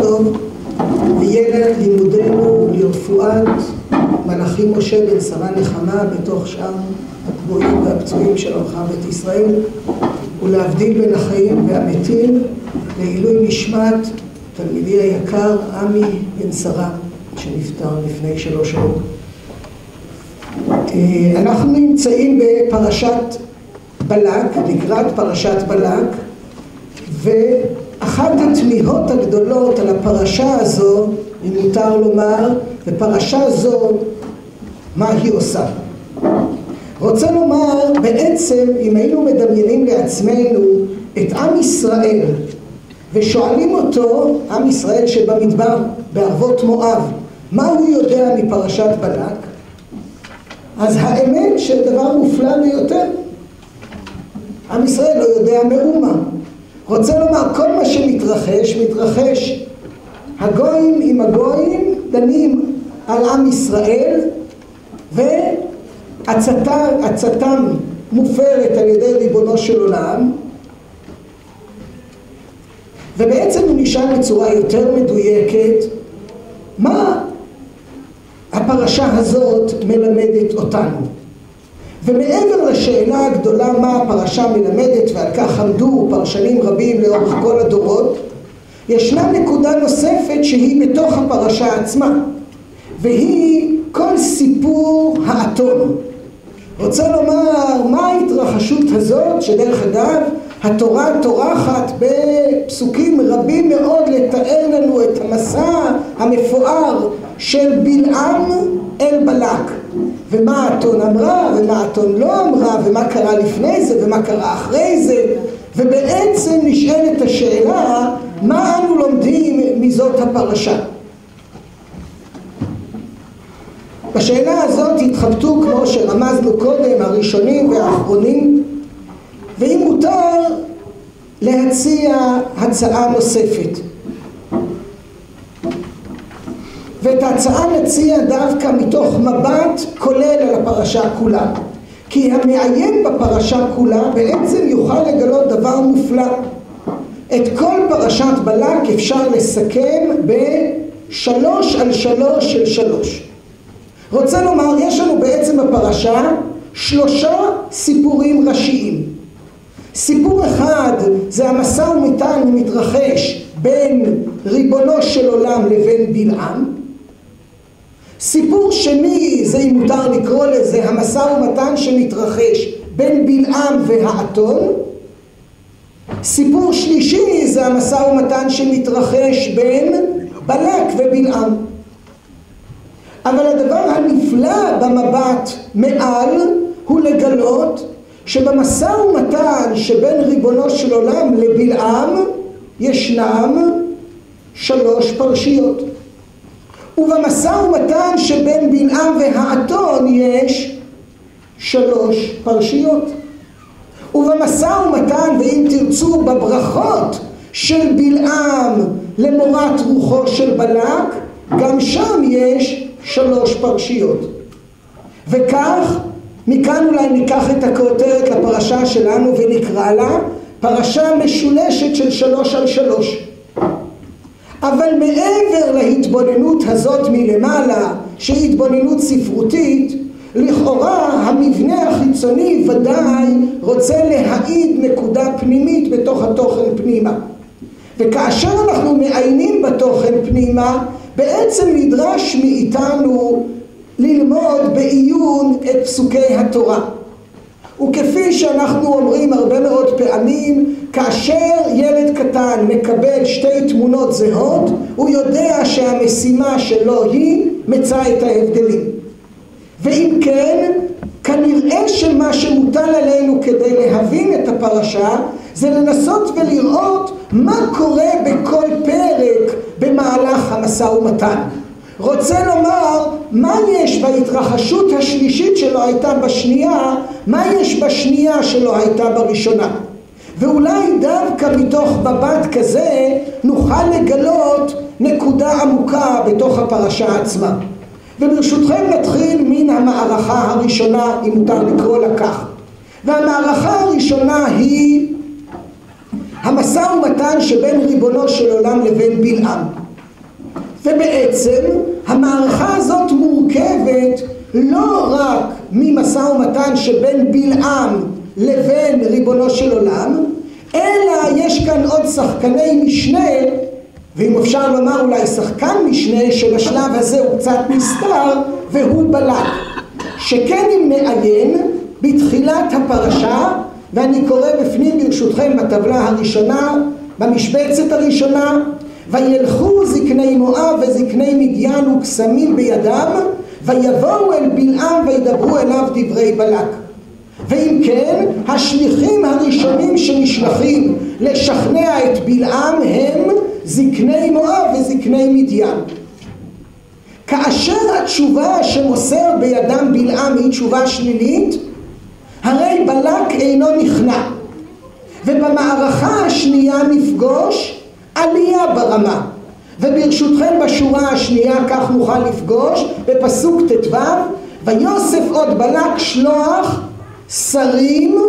טוב וילד לימודנו לרפואת מלאכי משה בן שרה נחמה בתוך שאר הפגועים והפצועים של עמך בית ישראל, ולהבדיל בין החיים והמתים, לעילוי נשמת תלמידי היקר עמי בן שרה שנפטר לפני 3 שעות. אנחנו נמצאים בפרשת בלק, לקראת פרשת בלק, ואחת התמיהות הגדולות על הפרשה הזו, אם מותר לומר, בפרשה זו, מה היא עושה? רוצה לומר, בעצם, אם היינו מדמיינים לעצמנו את עם ישראל, ושואלים אותו, עם ישראל שבמדבר, בערבות מואב, מה הוא יודע מפרשת בלק? אז האמת שדבר מופלא ביותר. עם ישראל לא יודע מאומה. רוצה לומר, כל מה שמתרחש, מתרחש. הגויים עם הגויים דנים על עם ישראל, ועצתם מופרת על ידי ריבונו של עולם, ובעצם הוא נשאל בצורה יותר מדויקת, מה הפרשה הזאת מלמדת אותנו? ומעבר לשאלה הגדולה מה הפרשה מלמדת, ועל כך עמדו פרשנים רבים לאורך כל הדורות, ישנה נקודה נוספת שהיא בתוך הפרשה עצמה, והיא כל סיפור האתון. רוצה לומר, מה ההתרחשות הזאת, שדרך אגב התורה טורחת בפסוקים רבים מאוד לתאר לנו את המסע המפואר של בלעם אל בלק, ומה האתון אמרה ומה האתון לא אמרה, ומה קרה לפני זה ומה קרה אחרי זה, ובעצם נשאלת השאלה, מה אנו לומדים מזאת הפרשה? בשאלה הזאת התחבטו, כמו שרמזנו קודם, הראשונים והאחרונים, ואם מותר להציע הצעה נוספת. ואת ההצעה נציע דווקא מתוך מבט כולל על הפרשה כולה. כי המעיין בפרשה כולה בעצם יוכל לגלות דבר מופלא. את כל פרשת בלק אפשר לסכם ב3 על 3 של 3. רוצה לומר, יש לנו בעצם בפרשה 3 סיפורים ראשיים. סיפור אחד זה המשא ומתן ומתרחש בין ריבונו של עולם לבין בלעם. סיפור שני זה, אם מותר לקרוא לזה, המשא ומתן שמתרחש בין בלעם והאתון. סיפור שלישי זה המשא ומתן שמתרחש בין בלק ובלעם. אבל הדבר הנפלא במבט מעל הוא לגלות שבמשא ומתן שבין ריבונו של עולם לבלעם ישנם 3 פרשיות. ובמשא ומתן שבין בלעם והאתון יש 3 פרשיות. ובמשא ומתן, ואם תרצו בברכות של בלעם למורת רוחו של בלק, גם שם יש 3 פרשיות. וכך, מכאן אולי ניקח את הכותרת לפרשה שלנו ונקרא לה פרשה משולשת של 3 על 3. אבל מעבר להתבוננות הזאת מלמעלה, שהיא התבוננות ספרותית, לכאורה המבנה החיצוני ודאי רוצה להעיד נקודה פנימית בתוך התוכן פנימה. וכאשר אנחנו מעיינים בתוכן פנימה, בעצם נדרש מאיתנו ללמוד בעיון את פסוקי התורה. וכפי שאנחנו אומרים הרבה מאוד פעמים, כאשר ילד קטן מקבל 2 תמונות זהות, הוא יודע שהמשימה שלו היא מצא את ההבדלים. ואם כן, כנראה שמה שמוטל עלינו כדי להבין את הפרשה, זה לנסות ולראות מה קורה בכל פרק במהלך המשא ומתן. רוצה לומר, מה יש בהתרחשות השלישית שלו הייתה בשנייה, מה יש בשנייה שלו הייתה בראשונה. ואולי דווקא מתוך מבט כזה נוכל לגלות נקודה עמוקה בתוך הפרשה עצמה. וברשותכם נתחיל מן המערכה הראשונה, אם מותר לקרוא לה כך. והמערכה הראשונה היא המשא ומתן שבין ריבונו של עולם לבין בלעם. ובעצם המערכה הזאת מורכבת לא רק ממשא ומתן שבין בלעם לבין ריבונו של עולם, אלא יש כאן עוד שחקני משנה, ואם אפשר לומר אולי שחקן משנה שבשלב הזה הוא קצת נסתר, והוא בלק. שכן אם נעיין בתחילת הפרשה, ואני קורא בפנים ברשותכם בטבלה הראשונה, במשבצת הראשונה, וילכו זקני מואב וזקני מדיין וקסמים בידם, ויבואו אל בלעם וידברו אליו דברי בלק. ואם כן, השליחים הראשונים שנשלחים לשכנע את בלעם הם זקני מואב וזקני מדיין. כאשר התשובה שמוסר בידם בלעם היא תשובה שלילית, הרי בלק אינו נכנע, ובמערכה השנייה נפגוש עלייה ברמה. וברשותכם בשורה השנייה כך נוכל לפגוש בפסוק ט"ו, ויוסף עוד בלק שלוח שרים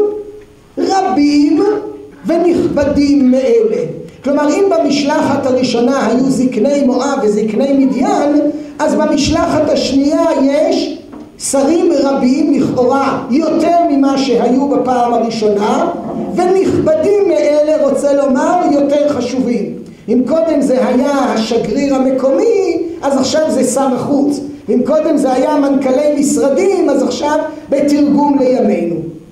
רבים ונכבדים מאלה. כלומר, אם במשלחת הראשונה היו זקני מואב וזקני מדיין, אז במשלחת השנייה יש שרים רבים לכאורה יותר ממה שהיו בפעם הראשונה, ונכבדים מאלה רוצה לומר יותר חשובים. אם קודם זה היה השגריר המקומי, אז עכשיו זה שר החוץ. אם קודם זה היה מנכ"לי משרדים, אז עכשיו בתרגום לימינו.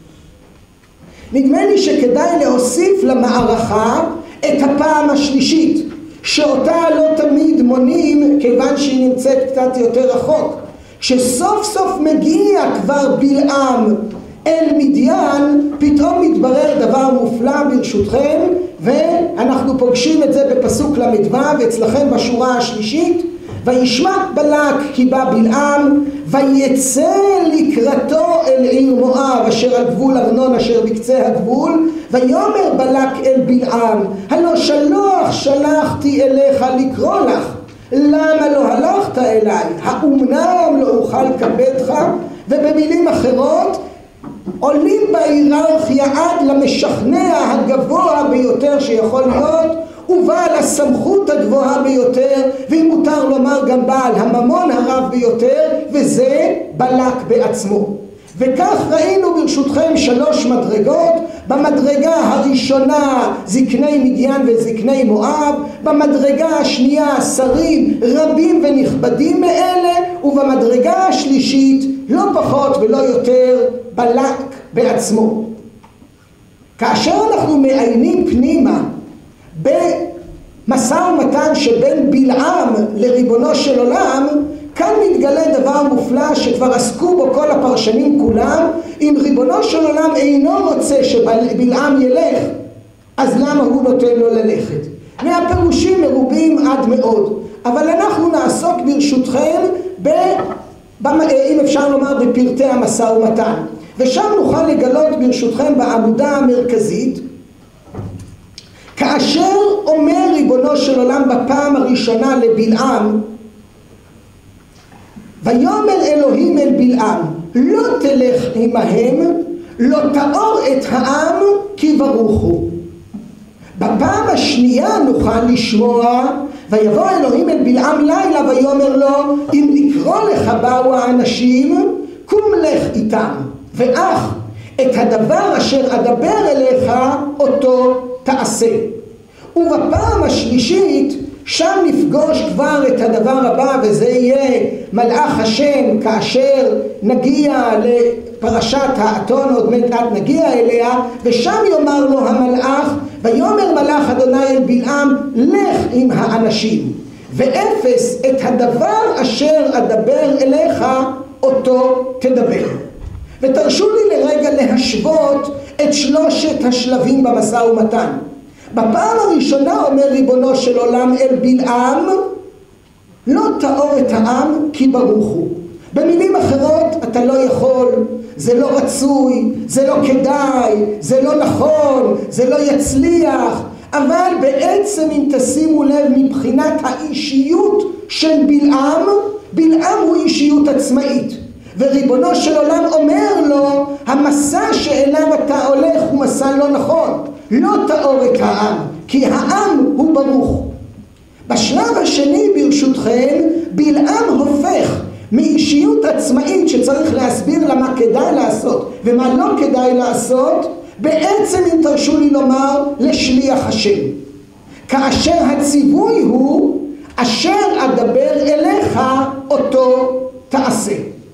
נדמה לי שכדאי להוסיף למערכה את הפעם השלישית, שאותה לא תמיד מונים כיוון שהיא נמצאת קצת יותר רחוק. כשסוף סוף מגיע כבר בלעם אל מדיין, פתאום מתברר דבר מופלא ברשותכם, ואנחנו פוגשים את זה בפסוק למדבר ואצלכם בשורה השלישית. וישמע בלק כי בא בלעם, ויצא לקראתו אל עיר מואב אשר על גבול ארנון אשר בקצה הגבול, ויאמר בלק אל בלעם, הלא שלחתי אליך לקרוא לך, למה לא הלכת אליי? האומנם לא אוכל כבדך? ובמילים אחרות, עולים בהיררכיה עד למשכנע הגבוה ביותר שיכול להיות, ובעל הסמכות הגבוהה ביותר, ואם מותר לומר גם בעל הממון הרב ביותר, וזה בלק בעצמו. וכך ראינו ברשותכם 3 מדרגות. במדרגה הראשונה זקני מדיין וזקני מואב, במדרגה השנייה שרים רבים ונכבדים מאלה, ובמדרגה השלישית לא פחות ולא יותר בלק בעצמו. כאשר אנחנו מעיינים פנימה במשא ומתן שבין בלעם לריבונו של עולם, כאן מתגלה דבר מופלא שכבר עסקו בו כל הפרשנים כולם. אם ריבונו של עולם אינו רוצה שבלעם ילך, אז למה הוא נותן לו ללכת? מהפירושים מרובים עד מאוד, אבל אנחנו נעסוק ברשותכם אם אפשר לומר בפרטי המשא ומתן, ושם נוכל לגלות ברשותכם בעמודה המרכזית, כאשר אומר ריבונו של עולם בפעם הראשונה לבלעם, ויאמר אלוהים אל בלעם, לא תלך עמהם, לא תאור את העם כי ברוכו. בפעם השנייה נוכל לשמוע, ויבוא אלוהים אל בלעם לילה ויאמר לו, אם לקרוא לך באו האנשים, קום לך איתם, ואך את הדבר אשר אדבר אליך אותו תעשה. ובפעם השלישית שם נפגוש כבר את הדבר הבא, וזה יהיה מלאך השם כאשר נגיע לפרשת האתון, עוד מעט נגיע אליה, ושם יאמר לו המלאך, ויאמר מלאך אדוני אל בלעם, לך עם האנשים, ואפס את הדבר אשר אדבר אליך אותו תדבר. ותרשו לי לרגע להשוות את 3 השלבים במשא ומתן. בפעם הראשונה אומר ריבונו של עולם אל בלעם, לא תאור את העם כי ברוכו. במילים אחרות, אתה לא יכול, זה לא רצוי, זה לא כדאי, זה לא נכון, זה לא יצליח. אבל בעצם אם תשימו לב מבחינת האישיות של בלעם, בלעם הוא אישיות עצמאית, וריבונו של עולם אומר לו, המסע שאליו אתה הולך הוא מסע לא נכון, לא תאור את העם, כי העם הוא ברוך. בשלב השני ברשותכם, בלעם הופך מאישיות עצמאית שצריך להסביר לה מה כדאי לעשות ומה לא כדאי לעשות, בעצם אם תרשו לי לומר, לשליח השם. כאשר הציווי הוא אשר אדבר אליך אותו תעשה.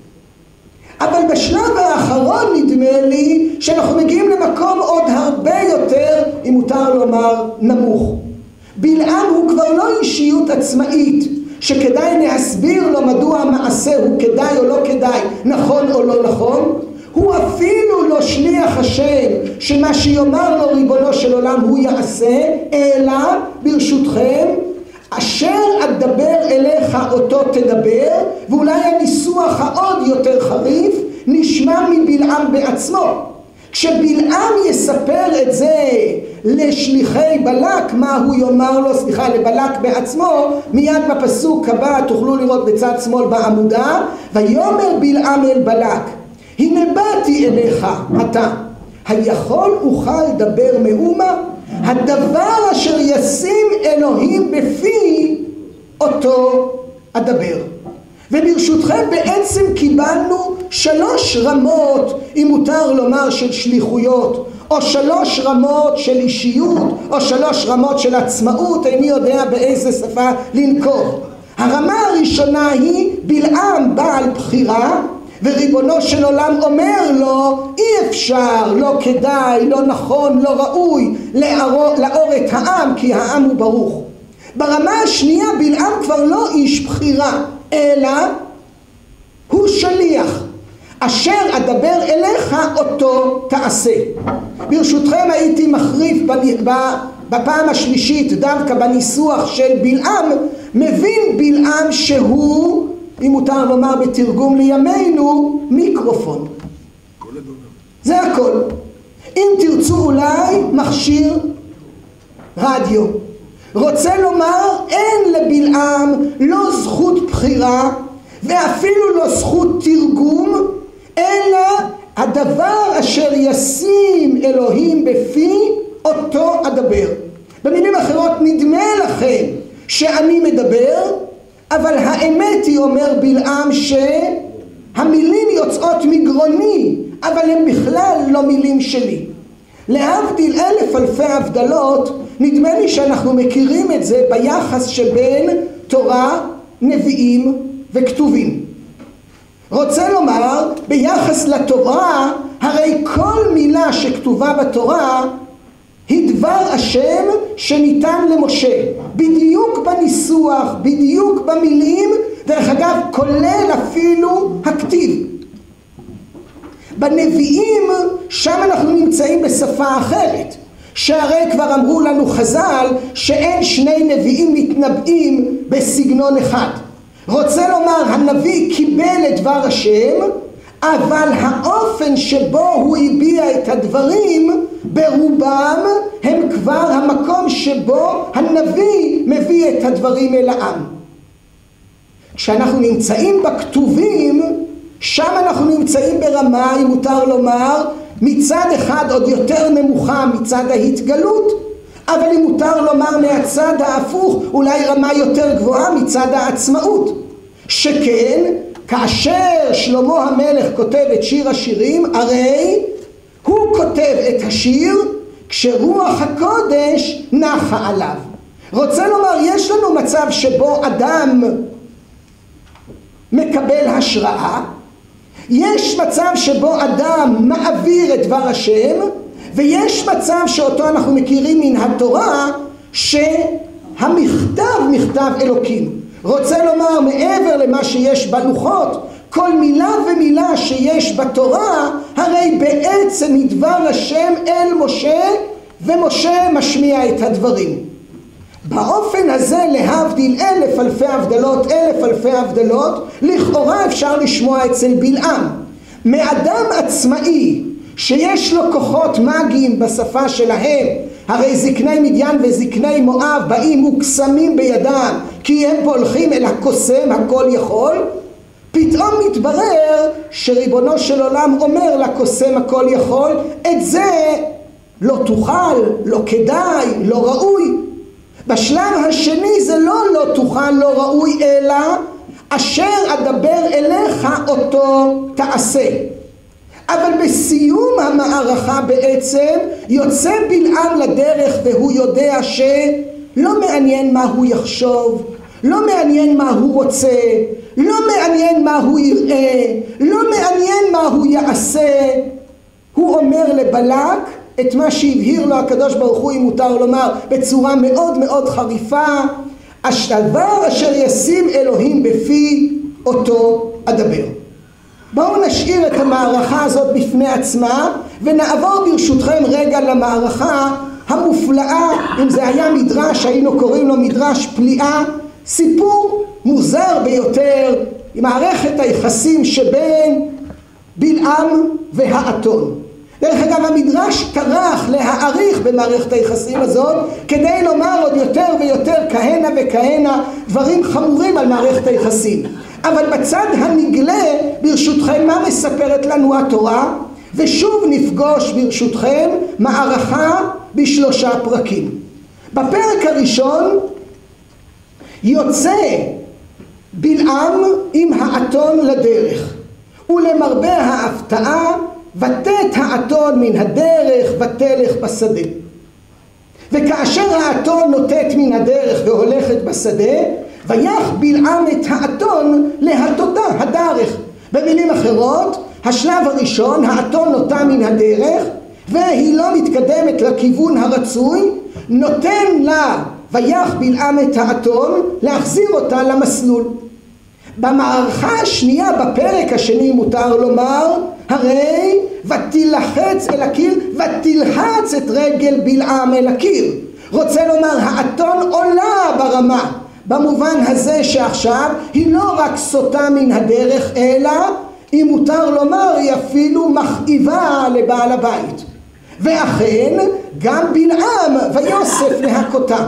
אבל בשלב האחרון נדמה לי שאנחנו מגיעים למקום עוד הרבה יותר, אם מותר לומר, נמוך. בלעם הוא כבר לא אישיות עצמאית שכדאי להסביר לו מדוע המעשה הוא כדאי או לא כדאי, נכון או לא נכון. הוא אפילו לא שליח השם שמה שיאמר לו ריבונו של עולם הוא יעשה, אלא ברשותכם אשר אדבר אליך אותו תדבר. ואולי הניסוח העוד יותר חריף נשמע מבלעם בעצמו. כשבלעם יספר את זה לשליחי בלק, מה הוא יאמר לו, לבלק בעצמו, מיד בפסוק הבא תוכלו לראות בצד שמאל בעמודה, ויאמר בלעם אל בלק, הנה באתי אליך אתה, היכול אוכל דבר מאומה? הדבר אשר ישים אלוהים בפי אותו אדבר. וברשותכם בעצם קיבלנו 3 רמות, אם מותר לומר, של שליחויות, או 3 רמות של אישיות, או 3 רמות של עצמאות, איני יודע באיזה שפה לנקוב. הרמה הראשונה היא בלעם בעל בחירה, וריבונו של עולם אומר לו אי אפשר, לא כדאי, לא נכון, לא ראוי לאור את העם, כי העם הוא ברוך. ברמה השנייה בלעם כבר לא איש בחירה, אלא הוא שליח. אשר אדבר אליך אותו תעשה. ברשותכם הייתי מחריף בפעם השלישית דווקא בניסוח של בלעם. מבין בלעם שהוא, אם מותר לומר בתרגום לימינו, מיקרופון. זה הכל. אם תרצו אולי מכשיר רדיו. רוצה לומר, אין לבלעם לא זכות בחירה ואפילו לא זכות תרגום, אלא הדבר אשר ישים אלוהים בפי אותו אדבר. במילים אחרות, נדמה לכם שאני מדבר, אבל האמת היא, אומר בלעם, שהמילים יוצאות מגרוני, אבל הן בכלל לא מילים שלי. להבדיל 1000 אלפי הבדלות, נדמה לי שאנחנו מכירים את זה ביחס שבין תורה, נביאים וכתובים. רוצה לומר, ביחס לתורה, הרי כל מילה שכתובה בתורה היא דבר השם שניתן למשה, בדיוק בניסוח, בדיוק במילים, דרך אגב כולל אפילו הכתיב. בנביאים שם אנחנו נמצאים בשפה אחרת, שהרי כבר אמרו לנו חז"ל שאין 2 נביאים מתנבאים בסגנון אחד. רוצה לומר, הנביא קיבל את דבר השם, אבל האופן שבו הוא הביע את הדברים ברובם הם כבר המקום שבו הנביא מביא את הדברים אל העם. כשאנחנו נמצאים בכתובים, שם אנחנו נמצאים ברמה, אם מותר לומר, מצד אחד עוד יותר נמוכה מצד ההתגלות, אבל אם מותר לומר מהצד ההפוך, אולי רמה יותר גבוהה מצד העצמאות. שכן, כאשר שלמה המלך כותב את שיר השירים, הרי הוא כותב את השיר כשרוח הקודש נחה עליו. רוצה לומר, יש לנו מצב שבו אדם מקבל השראה, יש מצב שבו אדם מעביר את דבר השם, ויש מצב שאותו אנחנו מכירים מן התורה, שהמכתב מכתב אלוקים. רוצה לומר, מעבר למה שיש בלוחות, כל מילה ומילה שיש בתורה, הרי בעצם מדבר השם אל משה, ומשה משמיע את הדברים. באופן הזה, להבדיל 1000 אלפי הבדלות, 1000 אלפי הבדלות, לכאורה אפשר לשמוע אצל בלעם. מאדם עצמאי שיש לו כוחות מגיים בשפה שלהם, הרי זקני מדיין וזקני מואב באים וקסמים בידם, כי הם הולכים אל הקוסם הכל יכול, פתאום מתברר שריבונו של עולם אומר לקוסם הכל יכול, את זה לא תוכל, לא כדאי, לא ראוי. בשלב השני זה לא תוכל, לא ראוי, אלא אשר אדבר אליך אותו תעשה. אבל בסיום המערכה בעצם יוצא בלעם לדרך והוא יודע שלא מעניין מה הוא יחשוב, לא מעניין מה הוא רוצה, לא מעניין מה הוא יראה, לא מעניין מה הוא יעשה. הוא אומר לבלק את מה שהבהיר לו הקדוש ברוך הוא, אם מותר לומר, בצורה מאוד מאוד חריפה: הדבר אשר ישים אלוהים בפי אותו אדבר. בואו נשאיר את המערכה הזאת בפני עצמה ונעבור ברשותכם רגע למערכה המופלאה. אם זה היה מדרש היינו קוראים לו מדרש פליאה, סיפור מוזר ביותר, מערכת היחסים שבין בלעם והאתון. דרך אגב, המדרש טרח להעריך במערכת היחסים הזאת כדי לומר עוד יותר ויותר כהנה וכהנה דברים חמורים על מערכת היחסים. אבל בצד הנגלה, ברשותכם, מה מספרת לנו התורה? ושוב נפגוש ברשותכם מערכה ב3 פרקים. בפרק הראשון יוצא בלעם עם האתון לדרך, ולמרבה ההפתעה ותט האתון מן הדרך ותלך בשדה. וכאשר האתון נוטט מן הדרך והולכת בשדה, ויח בלעם את האתון להטותה הדרך. במילים אחרות, השלב הראשון, האתון נוטה מן הדרך והיא לא מתקדמת לכיוון הרצוי, נותן לה ויח בלעם את האתון להחזיר אותה למסלול. במערכה השנייה בפרק השני מותר לומר, הרי ותלחץ אל הקיר ותלחץ את רגל בלעם אל הקיר. רוצה לומר, האתון עולה ברמה, במובן הזה שעכשיו היא לא רק סוטה מן הדרך, אלא אם מותר לומר היא אפילו מכאיבה לבעל הבית. ואכן גם בלעם ויוסף להכותה.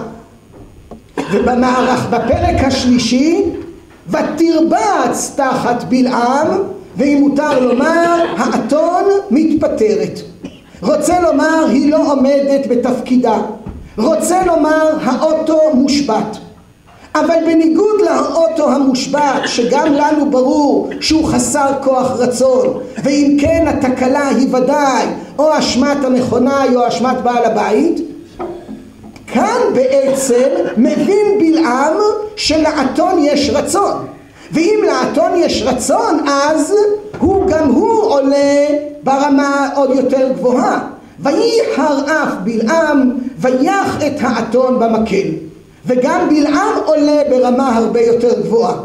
בפרק השלישי ותרבץ תחת בלעם, ואם מותר לומר האתון מתפטרת. רוצה לומר היא לא עומדת בתפקידה, רוצה לומר האוטו מושבת. אבל בניגוד לאוטו המושבת שגם לנו ברור שהוא חסר כוח רצון, ואם כן התקלה היא ודאי או אשמת המכונה או אשמת בעל הבית, כאן בעצם מבין בלעם שלאתון יש רצון, ואם לאתון יש רצון אז גם הוא עולה ברמה עוד יותר גבוהה. וייחר אף בלעם ויח את האתון במקל, וגם בלעם עולה ברמה הרבה יותר גבוהה.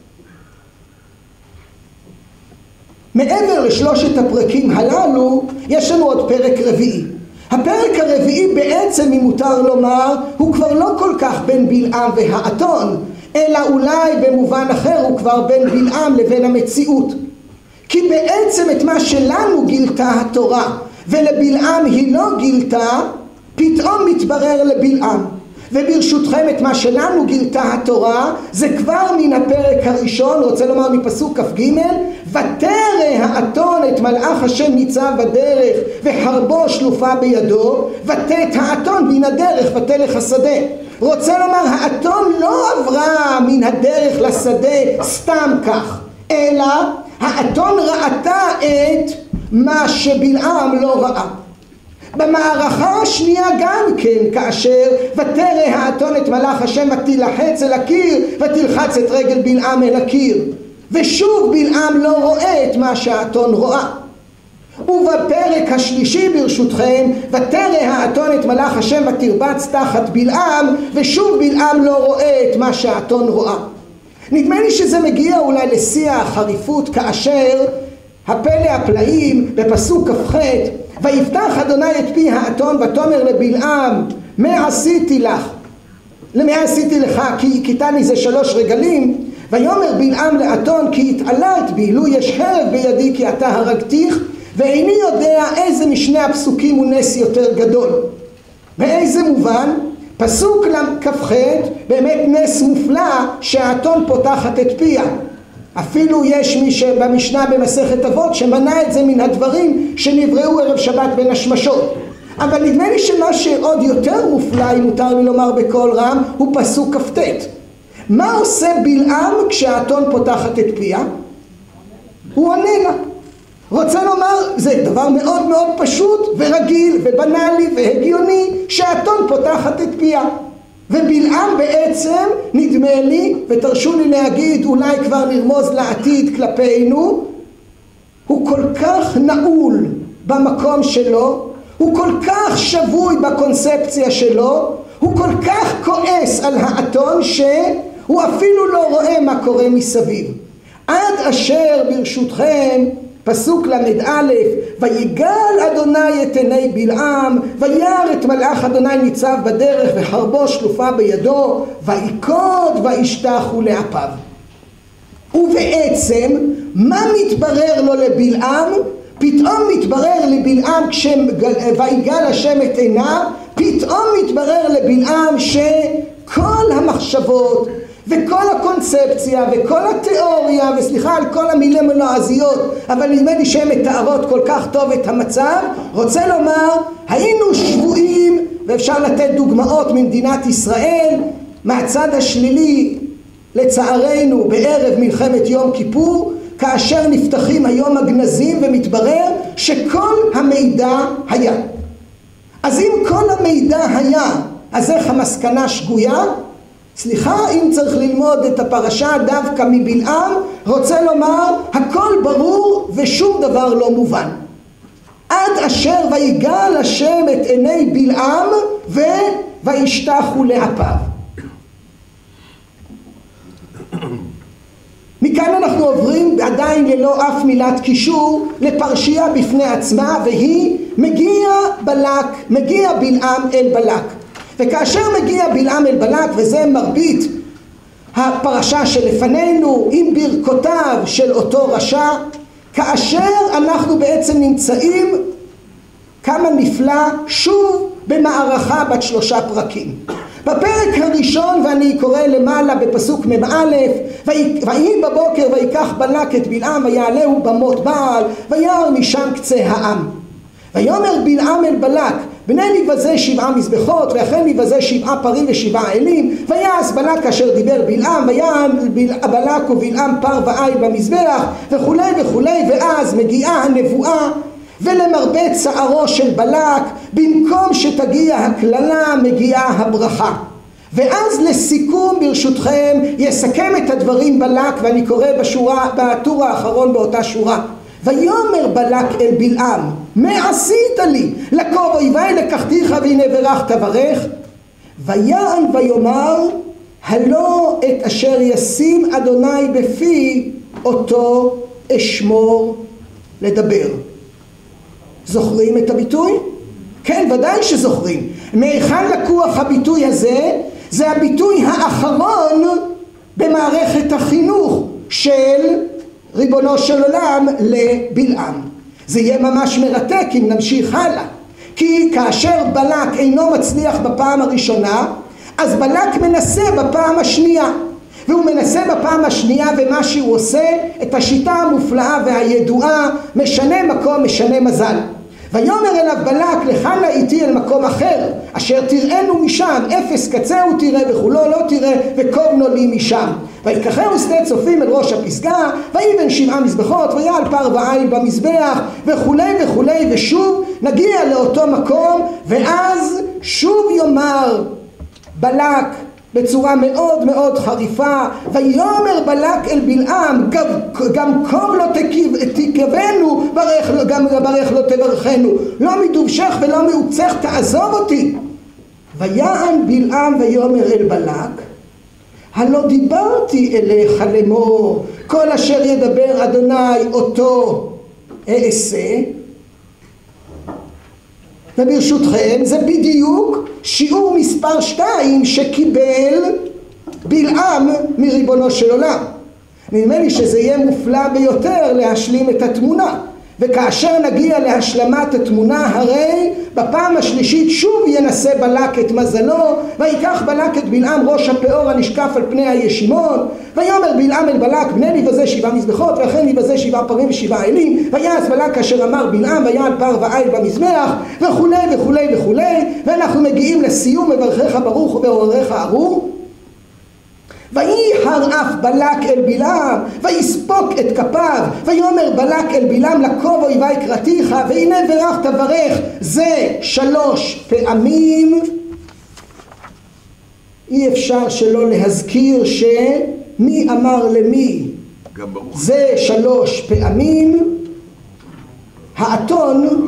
מעבר ל3 הפרקים הללו יש לנו עוד פרק רביעי. הפרק הרביעי בעצם, אם מותר לומר, הוא כבר לא כל כך בין בלעם והאתון, אלא אולי במובן אחר הוא כבר בין בלעם לבין המציאות. כי בעצם את מה שלנו גילתה התורה ולבלעם היא לא גילתה, פתאום מתברר לבלעם. וברשותכם את מה שלנו גילתה התורה זה כבר מן הפרק הראשון, רוצה לומר מפסוק כ"ג, ותרא האתון את מלאך השם ניצב בדרך וחרבו שלופה בידו, ותט האתון מן הדרך ותלך השדה. רוצה לומר האתון לא עברה מן הדרך לשדה סתם כך, אלא האתון ראתה את מה שבלעם לא ראה. במערכה השנייה גם כן, כאשר ותרא האתון את מלאך השם ותלחץ אל הקיר ותלחץ את רגל בלעם אל הקיר, ושוב בלעם לא רואה את מה שהאתון רואה. ובפרק השלישי ברשותכם, ותרא האתון את מלאך השם ותרבץ תחת בלעם, ושוב בלעם לא רואה את מה שהאתון רואה. נדמה לי שזה מגיע אולי לשיא החריפות כאשר הפלא הפלאים בפסוק כ"ח, ויפתח אדוני את פי האתון ותאמר לבלעם מה עשיתי לך? למה עשיתי לך? כי הכיתני זה 3 רגלים. ויאמר בלעם לאתון כי התעללת בי, לו יש חרב בידי כי אתה הרגתיך, ואיני יודע איזה משני הפסוקים הוא נס יותר גדול. באיזה מובן? פסוק כ"ח באמת נס מופלא שהאתון פותחת את פיה. אפילו יש מי שבמשנה במסכת אבות שמנה את זה מן הדברים שנבראו ערב שבת בין השמשות. אבל נדמה לי שמה שעוד יותר מופלא, אם מותר לי לומר בקול רם, הוא פסוק כ"ט. מה עושה בלעם כשהאתון פותחת את פיה? הוא עונה לה. רוצה לומר, זה דבר מאוד מאוד פשוט ורגיל ובנאלי והגיוני, שהאתון פותחת את פיה. ובלעם בעצם, נדמה לי, ותרשו לי להגיד, אולי כבר נרמוז לעתיד כלפינו, הוא כל כך נעול במקום שלו, הוא כל כך שבוי בקונספציה שלו, הוא כל כך כועס על האתון שהוא אפילו לא רואה מה קורה מסביב. עד אשר ברשותכם פסוק למד א', ויגל אדוני את עיני בלעם, וירא את מלאך אדוני ניצב בדרך וחרבו שלופה בידו, ויקוד וישתחו לאפיו. ובעצם מה מתברר לו לבלעם? פתאום מתברר לבלעם ויגל השם את עיניו, פתאום מתברר לבלעם שכל המחשבות וכל הקונספציה וכל התיאוריה, וסליחה על כל המילים הלועזיות, אבל נדמה לי שהן מתארות כל כך טוב את המצב. רוצה לומר, היינו שבויים, ואפשר לתת דוגמאות ממדינת ישראל, מהצד השלילי לצערנו בערב מלחמת יום כיפור, כאשר נפתחים היום הגנזים ומתברר שכל המידע היה. אז אם כל המידע היה, אז איך המסקנה שגויה? סליחה, אם צריך ללמוד את הפרשה דווקא מבלעם, רוצה לומר, הכל ברור ושום דבר לא מובן. עד אשר ויגל השם את עיני בלעם וישתחו לאפיו. מכאן אנחנו עוברים עדיין ללא אף מילת קישור לפרשייה בפני עצמה, והיא מגיע בלעם אל בלק. וכאשר מגיע בלעם אל בלק, וזה מרבית הפרשה שלפנינו עם ברכותיו של אותו רשע, כאשר אנחנו בעצם נמצאים, כמה נפלא, שוב במערכה בת 3 פרקים. בפרק הראשון, ואני קורא למעלה בפסוק מ"א, ויהי בבוקר ויקח בלק את בלעם ויעלהו במות בעל וירא משם קצה העם. ויאמר בלעם אל בלק, בני לי בזה 7 מזבחות, ואכן לי בזה 7 פרים ו7 אלים. ויעש בלק אשר דיבר בלעם, ויען בלק ובלעם פר ועי במזבח, וכולי וכולי. ואז מגיעה הנבואה, ולמרבה צערו של בלק, במקום שתגיע הקללה מגיעה הברכה. ואז לסיכום ברשותכם יסכם את הדברים בלק, ואני קורא בטור האחרון באותה שורה. ויאמר בלק אל בלעם, מה עשית לי? לקוב אויבי לקחתיך והנה ברך תברך. ויען ויאמר, הלא את אשר ישים אדוני בפי אותו אשמור לדבר. זוכרים את הביטוי? כן, ודאי שזוכרים. מהיכן לקוח הביטוי הזה? זה הביטוי האחרון במערכת החינוך של ריבונו של עולם לבלעם. זה יהיה ממש מרתק אם נמשיך הלאה. כי כאשר בלק אינו מצליח בפעם הראשונה, אז בלק מנסה בפעם השנייה. והוא מנסה בפעם השנייה, ומה שהוא עושה, את השיטה המופלאה והידועה, משנה מקום, משנה מזל. ויאמר אליו בלק, לכאן נא איתי אל מקום אחר, אשר תראינו משם, אפס קצהו תראה וכולו לא תראה, וקובנו לי משם. ויקחהו שדה צופים אל ראש הפסגה, ויבן 7 מזבחות, ויעל פר ועי במזבח, וכולי וכולי. ושוב נגיע לאותו מקום, ואז שוב יאמר בלק בצורה מאוד מאוד חריפה, ויאמר בלק אל בלעם, גם קוב לא תקבנו, גם ברך לא תברכנו, לא מדובשך ולא מעוצך תעזוב אותי. ויען בלעם ויאמר אל בלק, הלא דיברתי אליך לאמור, כל אשר ידבר אדוני אותו אעשה. וברשותכם זה בדיוק שיעור מספר 2 שקיבל בלעם מריבונו של עולם. נדמה לי שזה יהיה מופלא ביותר להשלים את התמונה. וכאשר נגיע להשלמת התמונה, הרי בפעם השלישית שוב ינסה בלק את מזלו, ויקח בלק את בלעם ראש הפאור הנשקף על פני הישימון, ויאמר בלעם אל בלק, בנה לי בזה 7 מזבחות, ואכן לי בזה 7 פרים ו7 אלים, ויעש בלק אשר אמר בלעם, ויעל פר ועיל במזבח, וכולי וכולי וכולי. ואנחנו מגיעים לסיום, מברכך ברוך ובעורריך ארור. ויחר אף בלק אל בלעם, ויספוק את כפיו, ויאמר בלק אל בלעם, לקוב אויבי קראתיך, והנה ברך תברך. זה 3 פעמים. אי אפשר שלא להזכיר שמי אמר למי. זה 3 פעמים האתון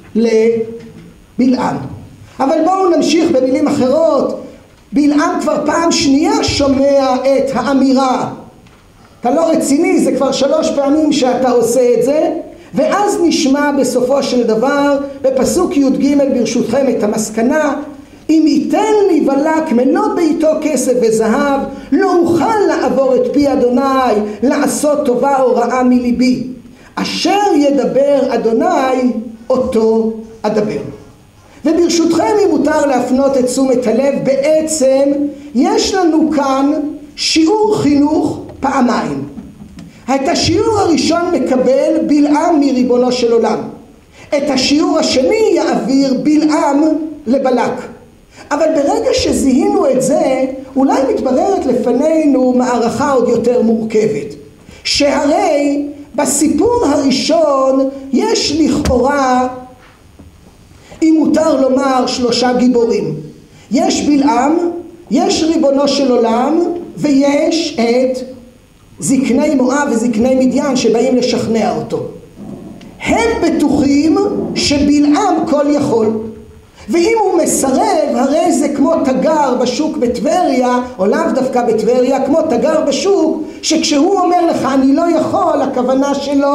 לבלעם. אבל בואו נמשיך במילים אחרות. בלעם כבר פעם שנייה שומע את האמירה, אתה לא רציני, זה כבר 3 פעמים שאתה עושה את זה. ואז נשמע בסופו של דבר בפסוק י"ג ברשותכם את המסקנה, אם ייתן לי בלק מלוא ביתו כסף וזהב, לא אוכל לעבור את פי אדוני לעשות טובה או רעה מליבי. אשר ידבר אדוני אותו אדבר. וברשותכם אם מותר להפנות את תשומת הלב, בעצם יש לנו כאן שיעור חינוך פעמיים. את השיעור הראשון מקבל בלעם מריבונו של עולם, את השיעור השני יעביר בלעם לבלק. אבל ברגע שזיהינו את זה, אולי מתבררת לפנינו מערכה עוד יותר מורכבת, שהרי בסיפור הראשון יש לכאורה, אם מותר לומר, 3 גיבורים. יש בלעם, יש ריבונו של עולם, ויש את זקני מואב וזקני מדיין שבאים לשכנע אותו. הם בטוחים שבלעם כל יכול, ואם הוא מסרב, הרי זה כמו תגר בשוק בטבריה, או לאו דווקא בטבריה, כמו תגר בשוק, שכשהוא אומר לך אני לא יכול, הכוונה שלו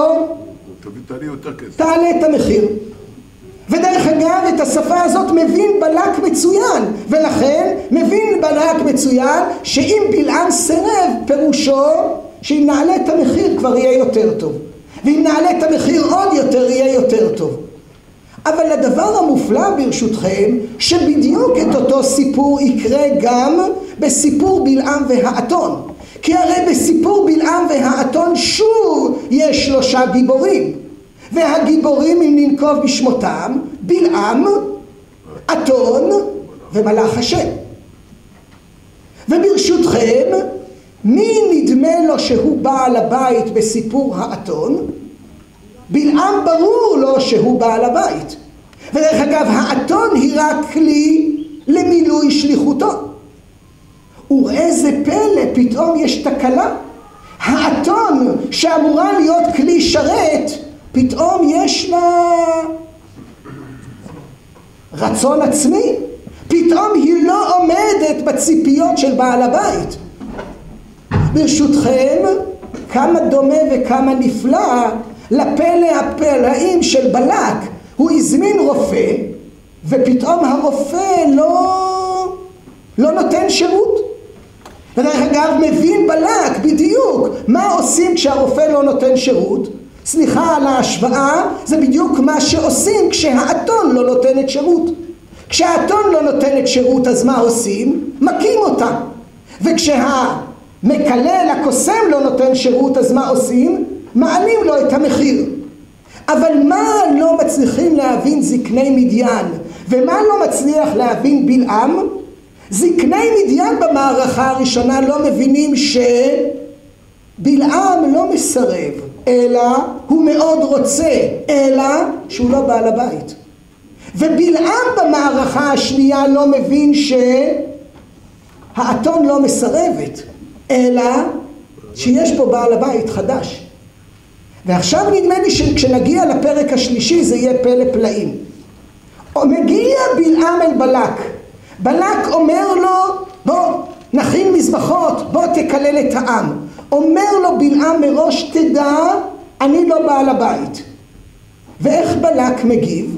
תעלה את המחיר. ודרך אגב את השפה הזאת מבין בלק מצוין, ולכן מבין בלק מצוין שאם בלעם סרב פירושו שאם נעלה את המחיר כבר יהיה יותר טוב, ואם נעלה את המחיר עוד יותר יהיה יותר טוב. אבל הדבר המופלא ברשותכם, שבדיוק את אותו סיפור יקרה גם בסיפור בלעם והאתון. כי הרי בסיפור בלעם והאתון שוב יש 3 גיבורים, והגיבורים אם ננקוב בשמותם, בלעם, אתון ומלאך השם. וברשותכם, מי נדמה לו שהוא בעל הבית בסיפור האתון? בלעם ברור לו שהוא בעל הבית. ודרך אגב, האתון היא רק כלי למילוי שליחותו. וראה זה פלא, פתאום יש תקלה. האתון שאמורה להיות כלי שרת, פתאום יש לה רצון עצמי. פתאום היא לא עומדת בציפיות של בעל הבית. ברשותכם, כמה דומה וכמה נפלא לפלא הפלאים של בלק. הוא הזמין רופא, ופתאום הרופא לא נותן שירות. ודרך אגב, מבין בלק בדיוק מה עושים כשהרופא לא נותן שירות. סליחה על ההשוואה, זה בדיוק מה שעושים כשהאתון לא נותנת שירות. כשהאתון לא נותנת שירות, אז מה עושים? מכים אותה. וכשהמקלל, הקוסם לא נותן שירות, אז מה עושים? מעלים לו את המחיר. אבל מה לא מצליחים להבין זקני מדיין, ומה לא מצליח להבין בלעם? זקני מדיין במערכה הראשונה לא מבינים שבלעם לא מסרב, אלא הוא מאוד רוצה, אלא שהוא לא בעל הבית. ובלעם במערכה השנייה לא מבין שהאתון לא מסרבת, אלא שיש פה בעל הבית חדש. ועכשיו נדמה לי שכשנגיע לפרק השלישי זה יהיה פלא פלאים. מגיע בלעם אל בלק. בלק אומר לו, בוא נכין מזבחות, בוא תקלל את העם. אומר לו בלעם מראש, תדע, אני לא בעל הבית. ואיך בלק מגיב?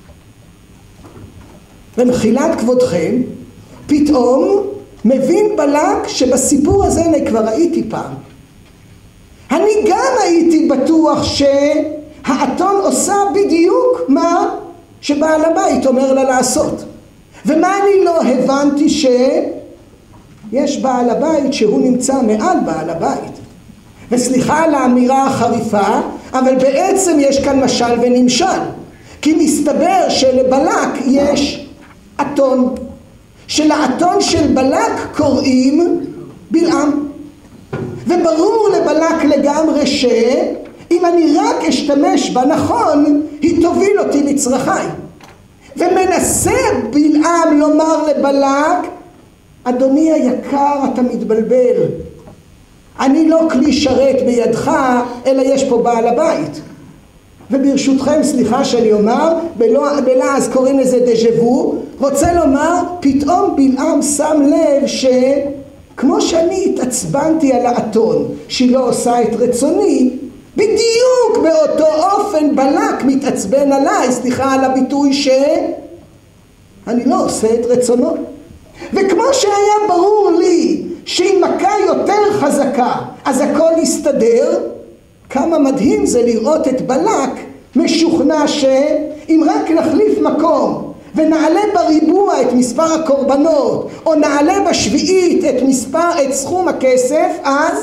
במחילת כבודכם, פתאום מבין בלק שבסיפור הזה אני כבר ראיתי פעם. אני גם הייתי בטוח האתון עושה בדיוק מה שבעל הבית אומר לה לעשות. ומה אני לא הבנתי? שיש בעל הבית שהוא נמצא מעל בעל הבית. וסליחה על האמירה החריפה, אבל בעצם יש כאן משל ונמשל. כי מסתבר שלבלק יש אתון, שלאתון של בלק קוראים בלעם. וברור לבלק לגמרי שאם אני רק אשתמש בה נכון, היא תוביל אותי לצרכי. ומנסה בלעם לומר לבלק, אדוני היקר, אתה מתבלבל. אני לא כלי שרת בידך, אלא יש פה בעל הבית. וברשותכם, סליחה שאני אומר, בלעז קוראים לזה דז'ה-וו, רוצה לומר, פתאום בלעם שם לב שכמו שאני התעצבנתי על האתון, שהיא לא עושה את רצוני, בדיוק באותו אופן בלק מתעצבן עליי, סליחה על הביטוי, שאני לא עושה את רצונו. וכמו שהיה ברור לי שהיא מכה יותר חזקה אז הכל יסתדר, כמה מדהים זה לראות את בלק משוכנע שאם רק נחליף מקום ונעלה בריבוע את מספר הקורבנות או נעלה בשביעית את סכום הכסף, אז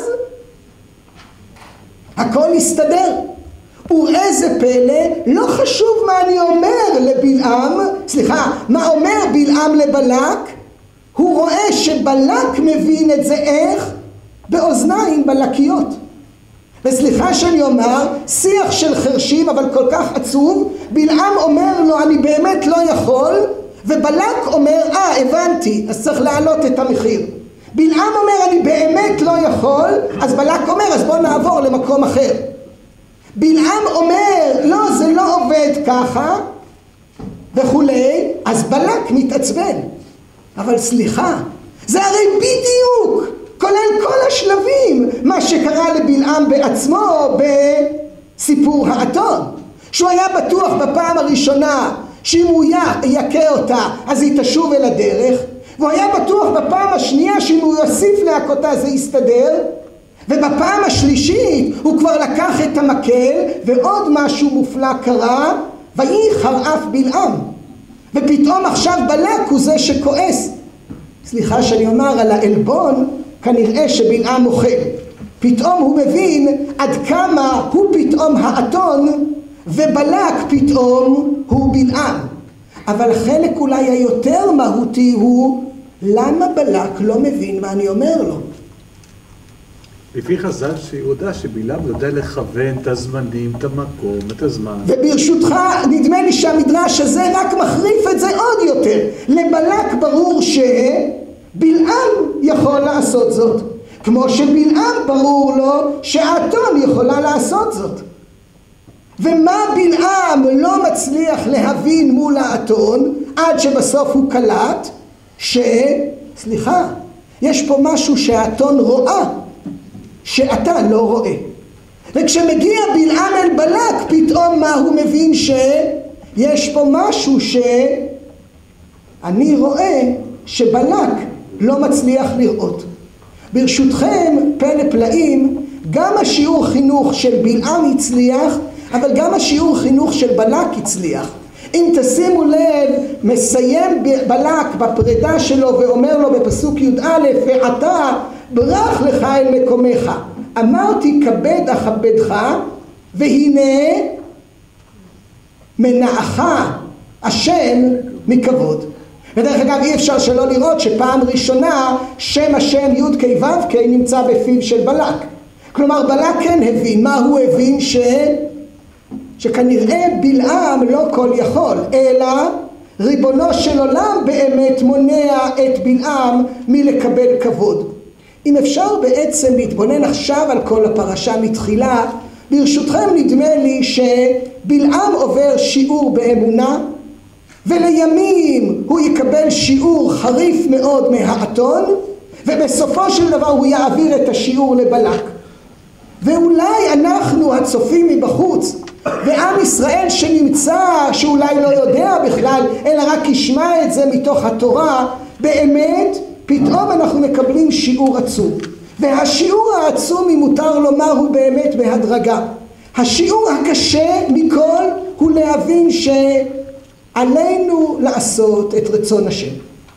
הכל יסתדר. ואיזה פלא, לא חשוב מה אני אומר לבלעם, סליחה, מה אומר בלעם לבלק, הוא רואה שבלק מבין את זה איך? באוזניים בלקיות. וסליחה שאני אומר, שיח של חרשים אבל כל כך עצוב, בלעם אומר לו אני באמת לא יכול, ובלק אומר הבנתי, אז צריך להעלות את המחיר. בלעם אומר אני באמת לא יכול, אז בלק אומר אז בוא נעבור למקום אחר. בלעם אומר לא, זה לא עובד ככה וכולי, אז בלק מתעצבן. אבל סליחה, זה הרי בדיוק כולל כל השלבים מה שקרה לבלעם בעצמו בסיפור האתון, שהוא היה בטוח בפעם הראשונה שאם הוא יכה אותה אז היא תשוב אל הדרך, והוא היה בטוח בפעם השנייה שאם הוא יוסיף להכותה זה יסתדר, ובפעם השלישית הוא כבר לקח את המקל ועוד משהו מופלא קרה, וייחר אף בלעם, ופתאום עכשיו בלק הוא זה שכועס. סליחה שאני אומר על העלבון, כנראה שבלעם אוכל. פתאום הוא מבין עד כמה הוא פתאום האתון ובלק פתאום הוא בלעם. אבל החלק אולי היותר מהותי הוא למה בלק לא מבין מה אני אומר לו. לפי חז"ל שיודע שבלעם יודע לכוון את הזמנים, את המקום, את הזמן. וברשותך נדמה לי שהמדרש הזה רק מחריף את זה עוד יותר. לבלק ברור שבלעם יכול לעשות זאת, כמו שבלעם ברור לו שהאתון יכולה לעשות זאת. ומה בלעם לא מצליח להבין מול האתון עד שבסוף הוא קלט סליחה, יש פה משהו שהאתון רואה שאתה לא רואה. וכשמגיע בלעם אל בלק פתאום מה הוא מבין? שיש פה משהו שאני רואה שבלק לא מצליח לראות. ברשותכם, פלא פלאים, גם השיעור חינוך של בלעם הצליח, אבל גם השיעור חינוך של בלק הצליח. אם תשימו לב, מסיים בלק בפרידה שלו ואומר לו בפסוק י"א, ועתה ברח לך אל מקומך, אמרתי כבד אכבדך, והנה מנעך השם מכבוד. ודרך אגב אי אפשר שלא לראות שפעם ראשונה שם השם י' כ' ו' כ' נמצא בפיו של בלק. כלומר בלק כן הבין. מה הוא הבין? שכנראה בלעם לא כל יכול, אלא ריבונו של עולם באמת מונע את בלעם מלקבל כבוד. אם אפשר בעצם להתבונן עכשיו על כל הפרשה מתחילה, ברשותכם נדמה לי שבלעם עובר שיעור באמונה, ולימים הוא יקבל שיעור חריף מאוד מהאתון, ובסופו של דבר הוא יעביר את השיעור לבלק. ואולי אנחנו הצופים מבחוץ ועם ישראל שנמצא שאולי לא יודע בכלל אלא רק ישמע את זה מתוך התורה, באמת פתאום אנחנו מקבלים שיעור עצום. והשיעור העצום, אם מותר לומר, הוא באמת בהדרגה. השיעור הקשה מכל הוא להבין שעלינו לעשות את רצון השם.